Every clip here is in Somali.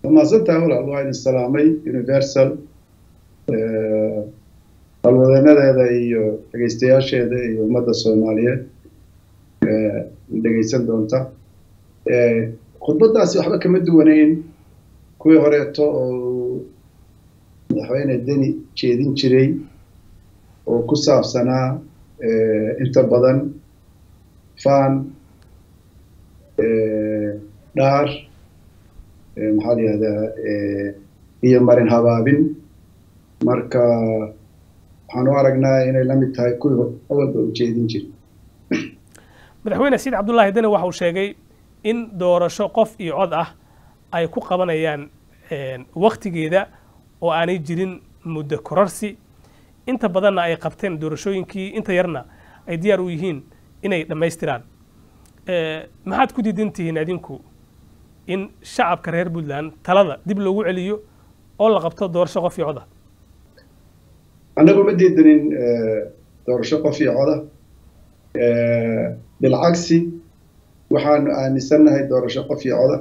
وما زلت أقول الله السلامي Universal الوضعنا هذا يجستياش هذا يوم الصومالية dhageysan doonta khudbadaasi waxba kama duwanayn kuwii horeeto oo madaxweyne Deni jeedin jiray oo ku saabsanaa inta badan faan dhaar maxaa la yidhahdaa iyo marin habaabin marka waxaan u aragnaa inay la mid tahay kuwii awalba u jeedin jiray madaxweyne Said Abdullahi Deni waxa uu sheegay in doorasho qof iyo cod ah ay ku qabanayaan waqtigeeda oo aanay jirin muddo kororsi inta badanna ay qabteen doorashooyinkii inta yarna ay diyaar u yihiin inay dhameystiraan maxaad ku diidantihiin adinku in shacabka reer Puntland talada dib loogu celiyo oo la qabto doorasho qof iyo cod ah anagu ma diidanin doorasho qof iyo cod ah بالعكس waxaan aaminsanahay doorasho qof iyo cod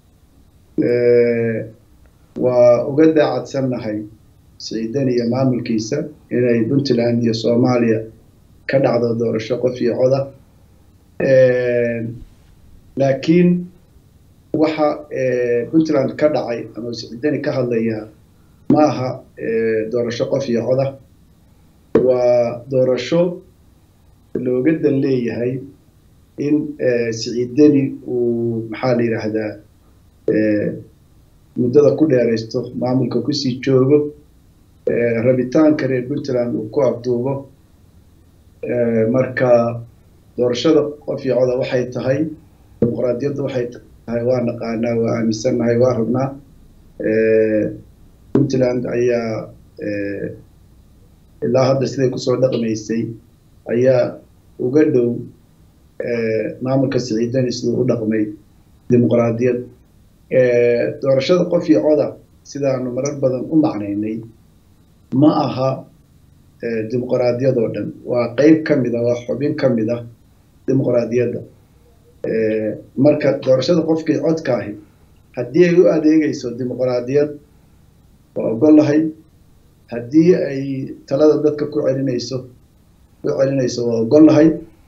waa uga daacadsannahay Said iyo maamulkiisa inay Puntland iyo Soomaaliya ka dhacdo doorasho qof iyo cod laakiin waxa Puntland ka dhacay ama Said ka hadlaya ma aha doorasho qof iyo cod waa doorasho looga dan leeyahay in Said uu maxaa la yiraahdaa muddada ku dheeraysto maamulka ku sii joogo rabitaanka reer Puntland uu ku afduubo marka doorashada qof iyo cod waxay tahay dimuqraadiyadda waxay tahay waa naqaanaa waa aaminsanahay waa rabnaa Puntland ayaa ilaa hadda siday ku soo dhaqmaysay ayaa uga dhow maamulka Said sidoo u dhaqmay dimuqraadiyad doorashada qof iyo cod sidaanu marar badan u macnaynay ma aha dimuqraadiyad oo dhan waa qayb kamid ah waa xubin kamid ah dimuqraadiyadda marka doorashada qofkii codka ahi haddii ay u adeegayso dimuqraadiyad waa ogolahay haddii ay talada dadka ku celinayso waa ogolahay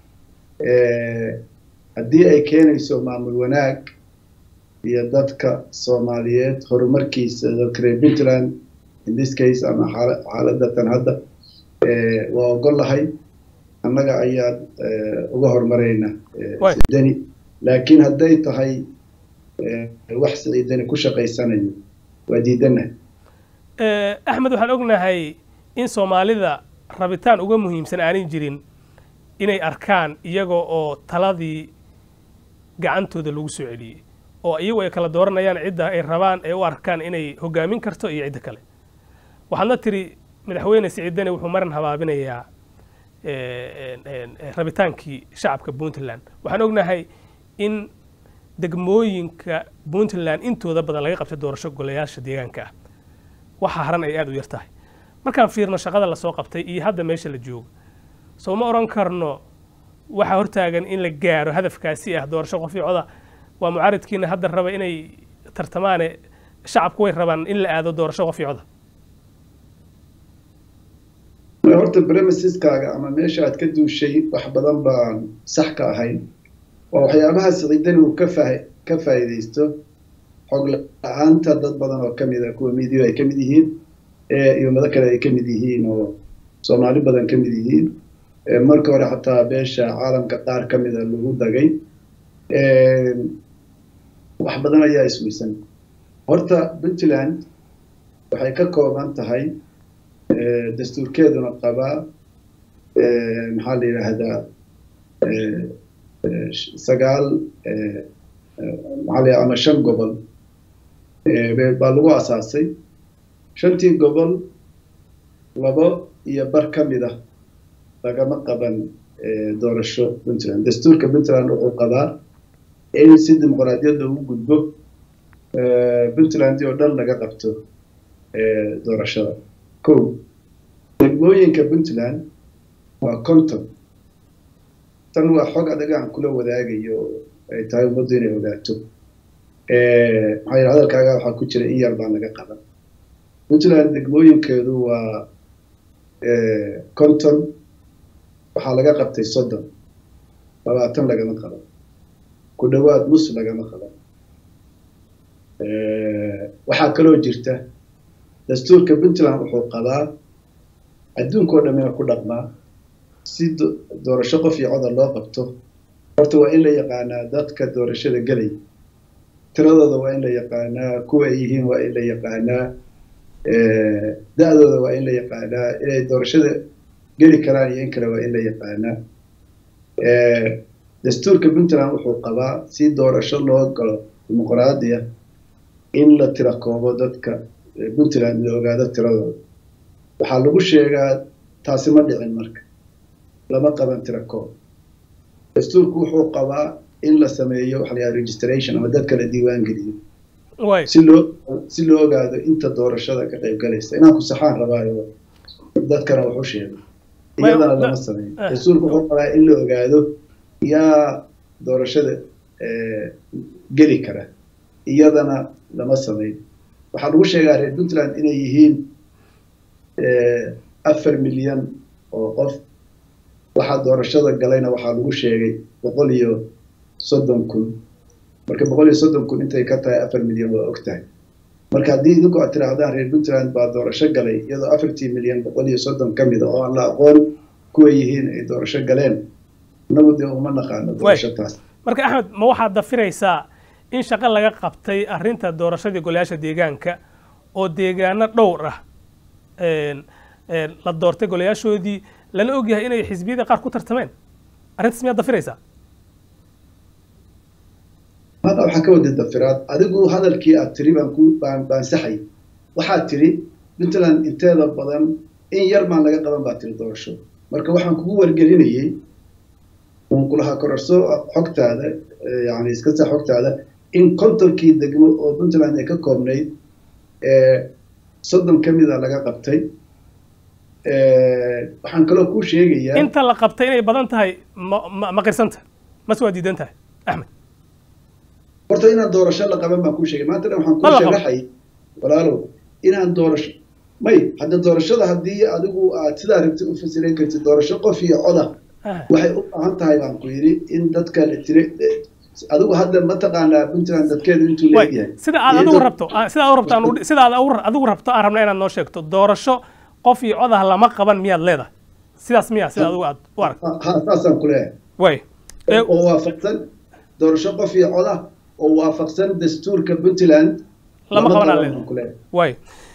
haddii ay keenayso maamul wanaag iyo dadka Soomaaliyeed horumarkiisa dadka reer Puntland in this case ama xaaladatan hadda waa ogolahay annaga ayaa uga hormarayna Deni laakiin hadday tahay wax Said Deni ku shaqaysanayo waa diidanahay Axmed waxaan ognahay in Soomaalida rabitaan uga muhiimsan aanay jirin inay arkaan iyaga oo taladii gacantooda lagu soo celiyay oo iyagu ay kala dooranayaan cidda ay rabaan ee u arkaan inay hogaamin karto iyo cidda kale waxaadna tiri madaxweyne Said Deni wuxuu marin habaabinayaa rabitaankii shacabka Puntland waxaan ognahay in degmooyinka Puntland intooda badan laga qabtay doorasho golayaasha deegaanka ah waxa haran ay aad u yar tahay markaan fiirno shaqada la soo qabtay iyo hadda meesha la joogo soo ma oran karno waxa hortaagan in la gaaro hadafkaasi ah doorasho qof iyo cod waa mucaaradkiina hadda raba inay tartamaan shacabku way rabaan in la aado doorasho qof iyo cod horta premises-kaaga ama meesha aad ka duushay wax badan baan sax ka ahayn waa waxyaabaha Said Deni uu ka faa'iideysto xog la'aanta dad badan oo kamid ah kuwa media ay kamid yihiin iyo madax kale ay kamid yihiin oo Soomaali badan kamid yihiin marka hore xataa beesha caalamka qaar kamid ah lagu dagay wax badan ayaa isweysan horta Puntland waxay ka kooban tahay dastuurkeeduna qabaa maxaa la yiraahdaa sagaal maxaa la ama 5 gobol baa lagu asaasay 5tii gobol labo iyo bar kamid ah lagama qaban doorasho Puntland dastuurka Puntland wuxuu qabaa in si dimuqraadiyadda ugu gudbo Puntland oo dhan laga qabto doorashada kow degmooyinka Puntland waa konton tan waa xog adagaan kula wadaagayo ay tahay ummadda inay ogaato maxaa yidhi hadalkaaga waxaa ku jira in yar baan laga qaban puntland degmooyinkeedu waa 50 waxaa laga qabtay 30 20 lagama qaban ku dhawaad nus lagama qaban waxaa kaloo jirta dastuurka puntland wuxuu qabaa adduunkoo dhamina ku dhaqmaa si doorasho qof iyo codar loo qabto horta waa in la yaqaanaa dadka doorashada gelay tiradooda waa in la yaqaanaa kuwa ay yihiin waa in la yaqaanaa da'dooda waa in la yaqaanaa inay doorashada geli karaan iyo in kale waa in la yaqaanaa dastuurka puntland wuxuu qabaa si doorasho loo galo dimuqraadiya in la tira koobo dadka puntland la ogaado tiradooda waxaa lagu sheegaa taasi ma dhicin marka lama qaban tira koob dastuurku wuxuu qabaa in la sameeyo waxa la yidhaha registration ama dadka la diiwaan geliyo si loo ogaado inta doorashada ka qayb galaysa inaan ku saxaan rabaayo dadkana wax u sheego iyadana lama sameeyo dastuurku wuxuu qabaa in la ogaado yaa doorashada geli kara iyadana lama sameeyo waxaa lagu sheegaa reer puntland inay yihiin 4 milyan oo qof waxaa doorashada galayna waxaa lagu sheegay 130,000 marka 130,000 intay ka tahay 4 milyan waa ogtahay marka haddii idinku aad tiraahdaan reer puntland baa doorasho galay iyadoo 4 milyan 130 ka mid oo aan la aqoon kuwa yihiin ay doorasho galeen inagu dee uma naqaano doorasho taas marka axmed ma waxaad dafiraysaa in shaqo laga qabtay arrinta doorashadii golayaasha deegaanka oo deegaano dhowr ah la doortay golayaashoodii lana ogyahay inay xisbiyada qaar ku tartameen arrintaas miyaad dafiraysaa هذا وحكى ودي الدفرات أدقوا هذا الكي أتري بان سحي وحاتري مثلا أنت هذا بدن إن يرمى لقى قدام باتري دورشو مركب وحن كبوا الجرينية ونقولها كرسو حكت هذا يعني إسكت حكت هذا إن كنت كي دقوا مثلا إنك كومني صدم كم إذا لقى قبتي وحن كلو كوش يجي أنت لقبتين أي بدن تهاي ما قرسنت ما سوى دي دنتها أحمد horta inaan doorasho la qaban baan kuu sheegay maanta waxaan kuu sharaxay walaalow inaan doorasho may hadda doorashada haddii adigu aad sidaa rabtid u fasirin kartid doorasho qof iyo coda waxay u baahan tahay baan ku yidhi in dadka la tiri adigu hadda ma taqaanaa puntland dadkeedu intuu leeyahay sida aad adigu rabto aan rabna inaad noo sheegto doorasho qof iyo codah lama qaban miyaad leedahay sidaas miyaa sida adigu aad u aragto saasaan ku leeyahay oo waafaqsan doorasho qof iyo codah oo waafaqsan dastuurka puntland lama qabanaa way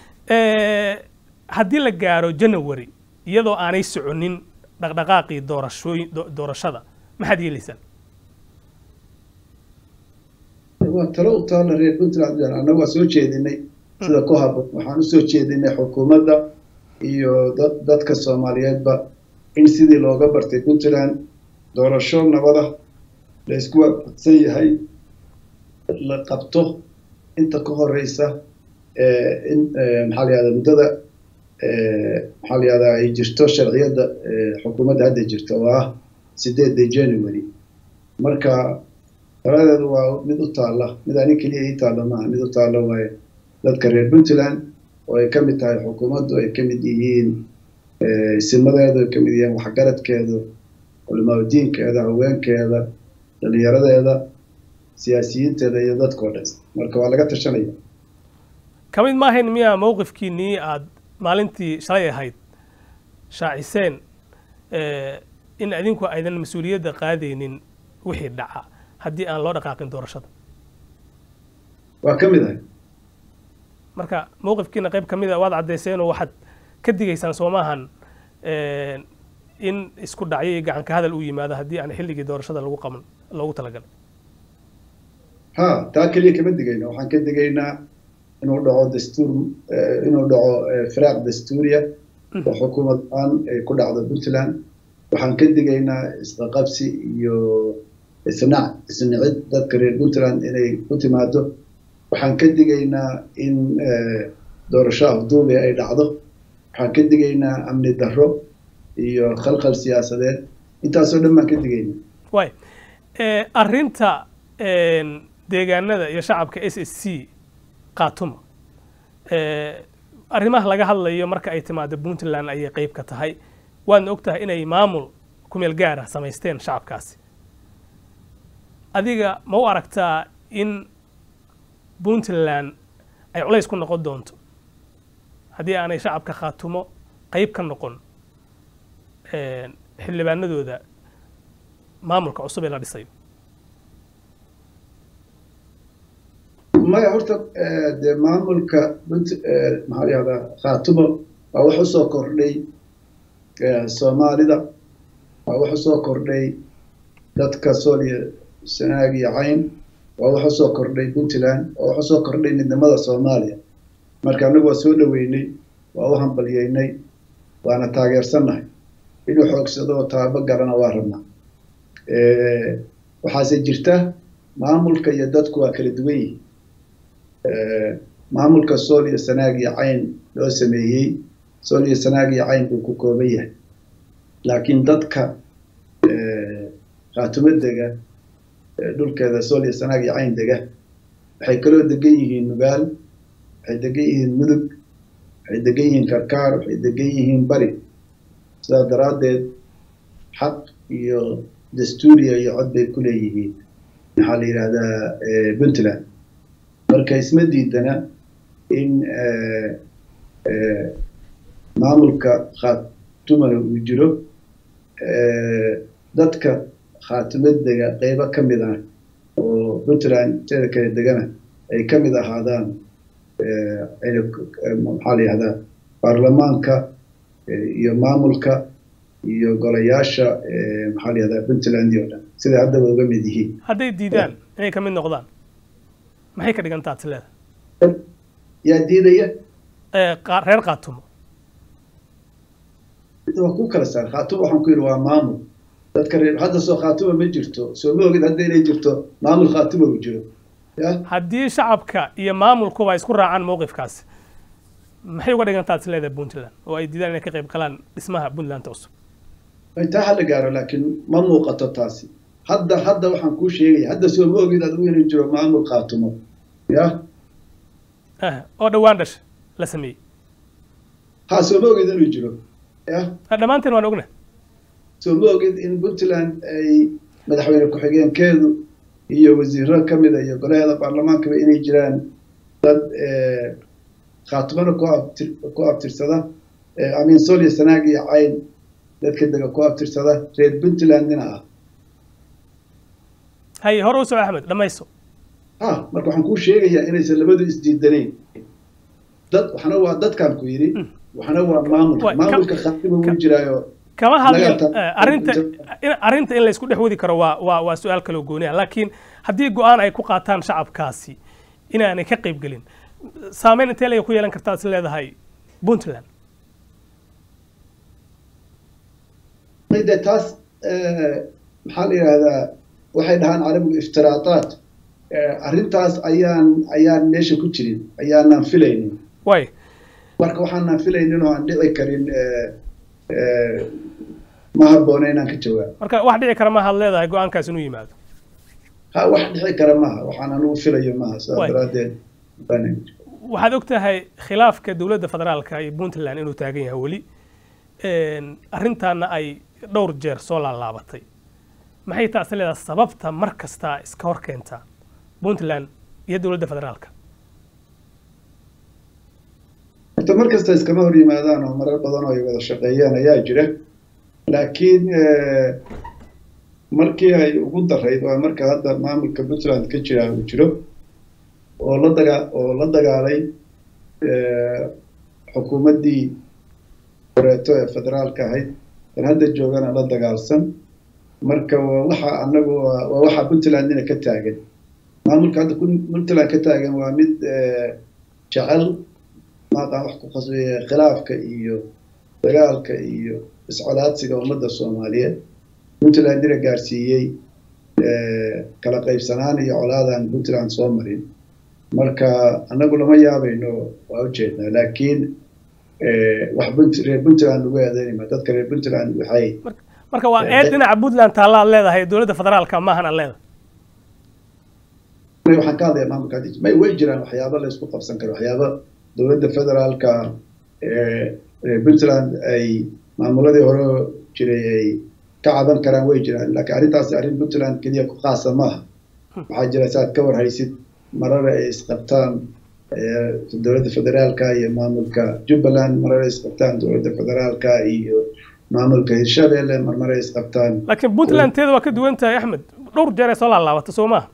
haddii la gaaro January iyadoo aanay soconin dhaqdhaqaaqii doorashada maxaad yeelaysaa waa talo u taala reer puntland anagu waa soo jeedinay sida ku habboon waxaan u soo jeedinay xukuumadda iyo dadka Soomaaliyeedba in sidii looga bartay puntland doorasho nabada la isku waafaqsan yahay la qabto inta ka horeysa in maxaa la yiraahdaa muddada maxaa la yiraahdaa ay jirto sharciyada xukuumadda hadda jirta oo ah 8 January marka taladeedu waa mid u taala mid aan kaliya ay taala ma mid u taala way dadka reer puntland oo ay ka mid tahay xukuumaddu ay ka mid yihiin simadeedu ay ka mid yihiin waxgaradkeedu culimada diinkeeda haweenkeeda dhalinyaradeeda siyaasiyiinteeda iyo dadkoo dhan marka waa laga tashanaya kamid ma ahayn miyaa mowqifkiinii aad maalintii shalay ahayd shaaciseen in adinku aydan mas-uuliyadda qaadaynin wixii dhaca haddii aan loo dhaqaaqin doorashada waa ka mid ahay marka mowqifkiina qayb ka mid a waad caddayseen oo waxaad ka digaysaan soomaahan in isku dhacyo iyo gacanka hadal uu yimaado haddii aan xilligii doorashada lagu qaban loogu talagalay ها تاكلي كم دقيقة وحن كدقينا إنه دعو دستور إنه دعو فراغ دستورية وحكومة الآن كل عضو بنتلان وحن كدقينا استقابسي يو سنع سنعد تذكر بنتلان إنه كنت ماده وحن كدقينا إن دورشاه دوبي أي دعضه وحن كدقينا أمن الدهرو يو خلق السياسة أنت أصلا ما كدقينا واي أرنتا deegaanada iyo shacabka SSC qaatumo arrimaha laga hadlayo marka ay timaado Puntland ayay qayb ka tahay waadna ogtahay inay maamul ku meel gaar ah samaysteen shacabkaasi adiga ma u aragtaa in Puntland ay culays ku noqon doonto haddii aanay shacabka qaatumo qayb ka noqon xildhibaanadooda maamulka cusub ee la dhisayo maya horta dee maamulka maxaa la yihahdaa khaatumo waa wax usoo kordhay soomaalida waa wax usoo kordhay dadka sool iyo sanaag iyo cayn waa wax usoo kordhay Puntland waa wax usoo kordhay midnimada Soomaaliya marka anagu waa soo dhaweynay waa u hambalyeynay waana taageersannahay inuu xoogsado oo taabo garana waa rabnaa waxaase jirta maamulka iyo dadku waa kala duwan yihiin maamulka sool iyo sanaag iyo cayn loo sameeyey sool iyo sanaag iyo cayn buu ku kooban yahay laakiin dadka khaatumo dega dhulkeeda sool iyo sanaag iyo cayn dega waxay kaloo degan yihiin nugaal waxay degan yihiin mudug waxay degan yihiin karkaar waxay degan yihiin bari sidaa daraaddeed xaq iyo dastuuriya iyo cod bay ku leeyihiin maxaa la yidhahdaa Puntland marka isma diidana in maamulka khaatumana uu jiro dadka khaatumadaga qaybo ka mid ah oo Puntland teeda kale degana ay ka mid ahaadaan maxaa la yihahdaa baarlamaanka iyo maamulka iyo golayaasha maxaa la yihahdaa Puntland iyo dhan sida haddaba uga mid yihiin hadday diidaan inay ka mid noqdaan maxay ka dhigan tahay tileeda yaa diidaya reer qaatumo waa ku kala saar khaatumo waxaan ku yidhi waa maamul dadka reer hadda soo khaatumo ma jirto soo ma ogid hadda inay jirto maamul khaatumo uu jiro haddii shacabka iyo maamulkuba isku raacaan mowqifkaasi maxay uga dhigan tahay tileeda Puntland oo ay diidaan inay ka qayb galaan dhismaha Puntland cusub intaa hala gaaro laakiin ma muuqato taasi hadda waxaan kuu sheegaya hadda soo ma ogid adigu inuu jiro maamul khaatumo oo dhawaan dhashay la sameeyey soo ma ogid inuu jiro dhammaanteen waan ognahay soo ma ogid in Puntland ay madaxweyne ku-xigeenkeedu iyo wasiirro ka mid ah iyo golaheeda baarlamaankaba inay jiraan dad khaatumana ku abtirsada amiin sool iyo sanaag iyo cayn dadka dega ku abtirsada reer Puntlandina ah hay hore u soo Axmed dhamayso marka waxaan kuu sheegayaa inaysan labadu isdiidanayn waxana waa dadkan ku yidhi waxana waa maamulka khaatumo uu jiraayo kama hadla arrinta in la isku dhex wadi karo waa su'aal kale oo gooni ah laakiin haddii go'aan ay ku qaataan shacabkaasi inaanay ka qayb gelin saameyn intee lay ku yeelan kartaa is leedahay Puntland taas maxaa la yidhahdaa waxay dhahaan carabigu iftiraadaat arrintaas ayaan meesha ku jirin ayaanaan filaynin marka waxaanaan filaynin oo aan dhici karin ma habboona inaan ka jawaabo marka wax dhici kara maaha ad leedahay go-aankaas inuu yimaado wax dhici kara maaha waxaan anugu filayo maaha sidaa daraaddeed waxaad og tahay khilaafka dowladda federaalka iyo Puntland inuu taagan yahay weli arrintaana ay dhowr jeer soo laalaabatay maxay taas leedahay sababta mar kasta iska hor keenta Puntland iyo dowladda federaalka mar kasta iskama hor yimaadaan oo marar badan oo ay wada shaqeeyaan ayaa jira laakiin markii ay ugu darayd waa marka hadda maamulka Puntland ka jira uu jiro oo la dagaalay xukuumaddii horeeto ee federaalka ahayd tan hadda joogana la dagaalsan marka waa waxa Puntlandina ka taagan maamulka hadda Puntland ka taagan waa mid jecel maaqaan wax ku qasbaya khilaafka iyo dagaalka iyo iscolaadsiga ummadda Soomaaliyeed Puntlandina gaarsiiyey kala qaybsanaan iyo colaadaan Puntland soo marin marka anagu lama yaabayno waa ujeednaa laakiin wax reer Puntland ugu eedeynayma dadka reer Puntland waxay marka waa dhinaca Puntland taala leedahay dowladda federaalka maahan leedahay waxaan ka hadlayaa maamulka hadda may way jiraan waxyaabo la isku qabsan karo waxyaabo dowladda federaalka Puntland ay maamuladii hore jiray ay ka caban karaan way jiraan laakiin arrintaasi arrin Puntland kaliya ku qaasa maaha waxaa jira saad ka warhaysid marar ay isqabtaan dowladda federaalka iyo maamulka Jubbaland marar ay isqabtaan dowladda federaalka iyo maamulka Hirshabelle marar ay isqabtaan laakiin Puntland teeda waa ka duwan tahay Axmed dhowr jeer ay soo laalaabatay soo maaha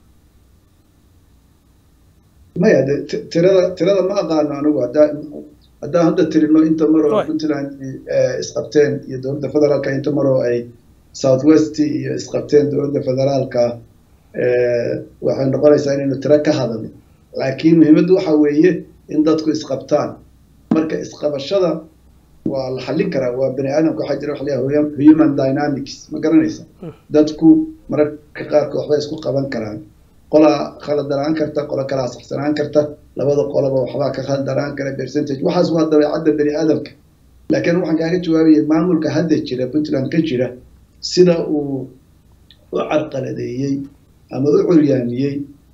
maya tirada ma aqaano anigu haddaan hadda tirino inta maroo Puntland isqabteen iyo dowladda federaalka inta maroo ay South West iyo isqabteen dowladda federaalka waxay noqonaysaa inaynu tiro ka hadalno laakiin muhiimaddu waxa weeye in dadku isqabtaan marka isqabashada waa la xallin karaa waa bani aadamka waxaa jira wax la yidhaahdo human dynamics ma garanaysa dadku mararka qaarkood waxbay isku qaban karaan qola khaldanaan karta qola kala saxsanaan karta labada qolaba waxbaa ka khaldanaan kara percentage waxaas waa dabeecadda bani aadamka laakiin waxaan kaaga jawaabayay maamulka hadda jira Puntland ka jira sida uu u carqaladeeyey ama u curyaamiyey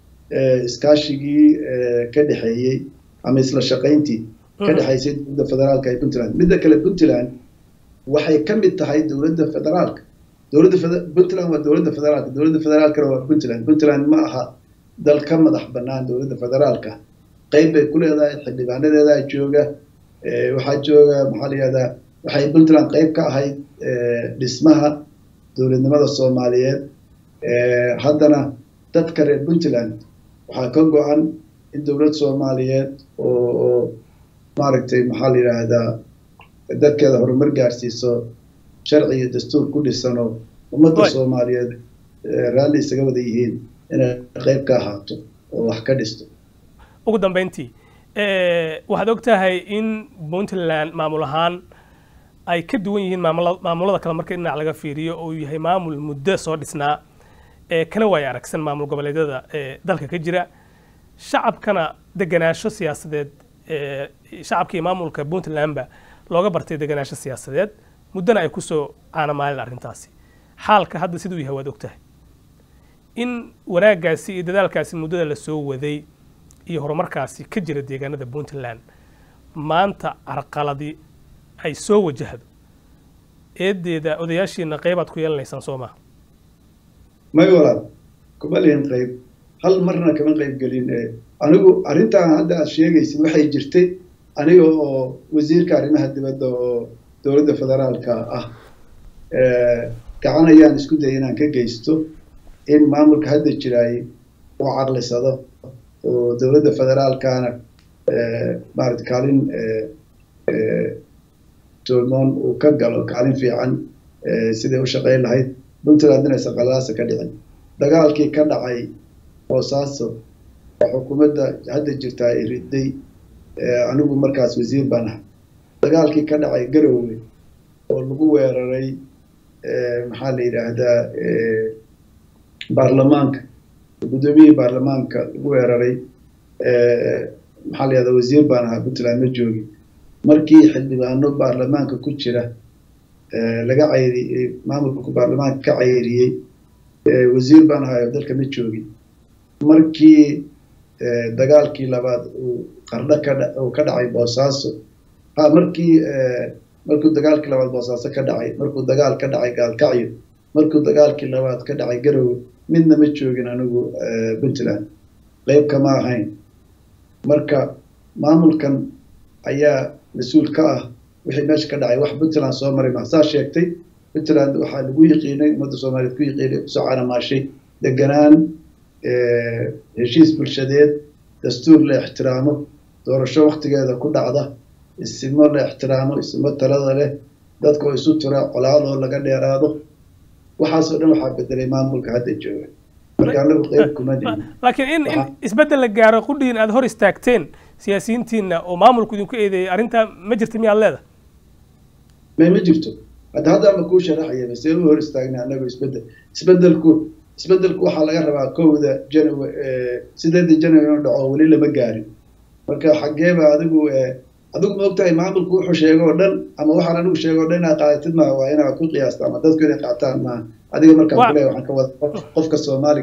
iskaashigii ka dhexeeyey ama isla shaqayntii ka dhexaysay dowladda federaalka ee Puntland midda kale Puntland waxay ka mid tahay dowladda federaalka Puntland waa dowladda federaalka waa Puntland ma aha dal ka madax bannaan dowladda federaalka qayb bay ku leedahay xildhibaanadeeda jooga waxaa jooga maxaa la yidhahdaa waxay Puntland qayb ka ahayd dhismaha dowladnimada Soomaaliyeed haddana dadka reer Puntland waxaa ka go'an in dowlad Soomaaliyeed oo maaragtay maxaa la yidhaahdaa dadkeeda horumar gaarsiiso sharci iyo dastuur ku dhisan oo ummadda Soomaaliyeed raalli isaga wada yihiin inay qayb ka ahaato oo wax ka dhisto ugu dambeyntii waxaad ogtahay in Puntland maamul ahaan ay ka duwan yihiin maamulada kale marka dhinac laga fiiriyo oo yahay maamul muddo soo dhisnaa kana way aragsan maamul goboleedyada dalka ka jira shacabkana deganaansho siyaasadeed shacabkii maamulka Puntlandba looga bartay deganaansho siyaasadeed muddana ay ku soo caanamaalin arrintaasi xaalka hadda siduu yahay waad ogtahay in wanaaggaasi iyo dadaalkaasi muddada la soo waday iyo horumarkaasi ka jira deegaanada Puntland maanta carqaladii ay soo wajahdo eedeeda odayaashiina qaybaad ku yeelanaysaan soo maaha may walaal kuma leeyin qayb hal marna kama qayb gelin anigu arrintan hadda aad sheegaysid waxay jirtay aniga oo wasiirka arrimaha dibadda oo dowladda federaalka ah gacan ayaan isku dayay inaan ka geysto in maamulka hadda jiraay uu caqlisado oo dowladda federaalkana maaragtay kaalin tolmoon uu ka galo kaalin fiican sidai u shaqayn lahayd Puntland inaysan qalaasa ka dhicin dagaalkii ka dhacay Boosaaso oo xukuumadda hadda jirta ay riday anigu markaas wasiir baan ahaa dagaalkii ka dhacay Garowe oo lagu weeraray maxaa la yiraahdaa baarlamaanka gudoomiyihii baarlamaanka lagu weeraray maxaa la yiraahdaa wasiir baan ahaa Puntland ma joogin markii xildhibaano baarlamaanka ku jira laga cayriyay maamulka baarlamaanka ka cayriyay wasiir baan ahaa dalka ma joogin markii dagaalkii labaad uu qardho ka dhacay Boosaaso markuu dagaalkii labaad Boosaaso ka dhacay markuu dagaal ka dhacay Gaalkacyo markuu dagaalkii labaad ka dhacay Garowe midna ma joogin anigu Puntland qayb kama ahayn marka maamulkan ayaa mas'uul ka ah wixii meesha ka dhacay wax Puntland soo maray ma saa sheegtay Puntland waxaa lagu yiqiinay ummadda Soomaaliyeed ku yiqiinay soo caanamaashay deganaan heshiis bulshadeed dastuur la ixtiraamo doorasho waqtigeeda ku dhacda ismo la ixtiraamo ismo talada leh dadku isu tura colaadoo laga dheeraado waxaasoo dhan waxaa bedelay maamulka hadda jooga marka anagu qayb kuma dhihin laakiin in isbedel la gaaro qudhiin aad hor istaagteen siyaasiyiintiina oo maamulku idinku eedeeyay arrintaa ma jirta miyaad leedahay ma jirto hadda ma kuu sharaxaya base u hor istaagna anagu isbedelku waxaa laga rabaa 1 January 8 January dhaco wali lama gaarin marka xageeba adigu ma ogtahay maamulku wuxuu sheego oo dhan ama waxaan anigu sheego oo dhan inaad qaadatid ma waa inaad ku qiyaasta ama dadku inay qaataan ma adiga marka kale waxaan ka wada qofka Soomaaliga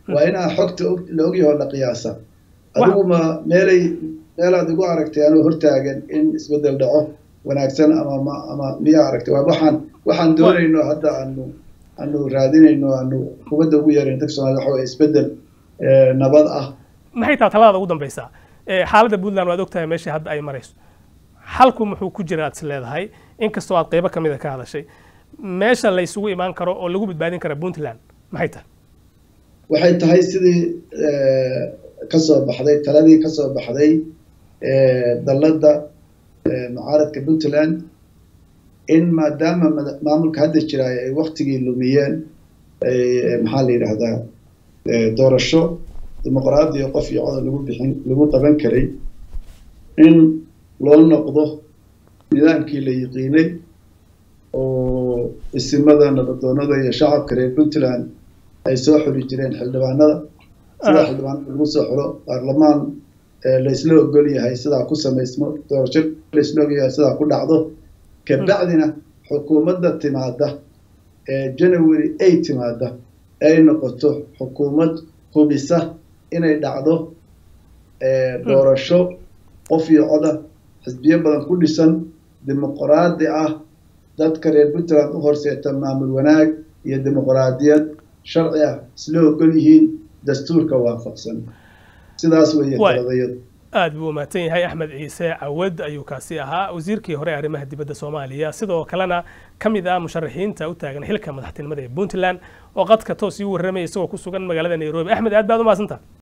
وإنها حكت لوجي ولا قياسة أدو ما ميلا دقو عركتي أنا هرتاجن إن اسبدل دعوه وناكسن أما ميا عركتي وحن دوري إنه حتى أنه رادين إنه هو دقو يرين تكسون هذا حو اسبدل نبضة ما هي تعتلاض قدام بيسا حالة بودلان وادوكتها ماشي هاد أي مريس حالكم محو كجرات سلاد هاي إن كستوات قيبة كم إذا كهذا الشيء ماشي اللي يسوي إيمان كرو أو لجو بتبادين كرا بونتلان ما هي waxay tahay sidii ka soo baxday taladii ka soo baxday dalladda mucaaradka Puntland in maadaama maamulka hadda jira ay waqtigii lumiyeen maxaa la yiraahdaa doorasho dimuqraadi qof iyo cod lagu qaban karay in loo noqdo nidaamkii la yiqiinay oo isimada nabaddoonada iyo shacabka reer Puntland ay soo xuli jireen xildhibaanada sida xildhibaanada lagu soo xulo baarlamaan la isla ogol yahay sida ku sameysmo doorasho la isla ogol yahay sida ku dhacdo ka bacdina xukuumadda timaada January 8 timaada ay noqoto xukuumad hubisa inay dhacdo doorasho qof iyo cod xisbiyo badan ku dhisan dimuqraadi ah dadka reer Puntland u horseeta maamul wanaag iyo dimuqraadiyad sharciya isla ogol yihiin dastuurka waafaqsan sidaas weeye taladayad aad buu maatan yahay Axmed Ciise Cawad ayuu kaasi ahaa wasiirkii hore arrimaha dibadda Soomaaliya sidoo kalena kamid ah musharaxiinta u taagan xilka madaxtinimada ee Puntland oo qadka toos u warramay isagoo ku sugan magaalada Nairobi Axmed aad baad u mahadsantahay